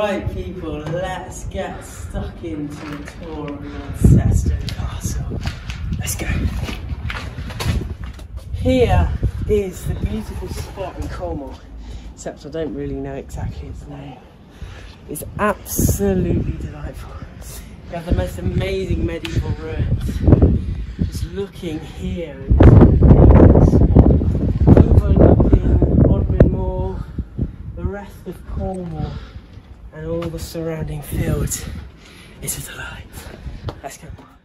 Right people, let's get stuck into the tour of Launceston Castle. Let's go. Here is the beautiful spot in Cornwall, except I don't really know exactly its name. It's absolutely delightful. We have the most amazing medieval ruins. Just looking here, overlooking Bodmin Moor, the rest of Cornwall, and all the surrounding fields. It's a delight. Let's go.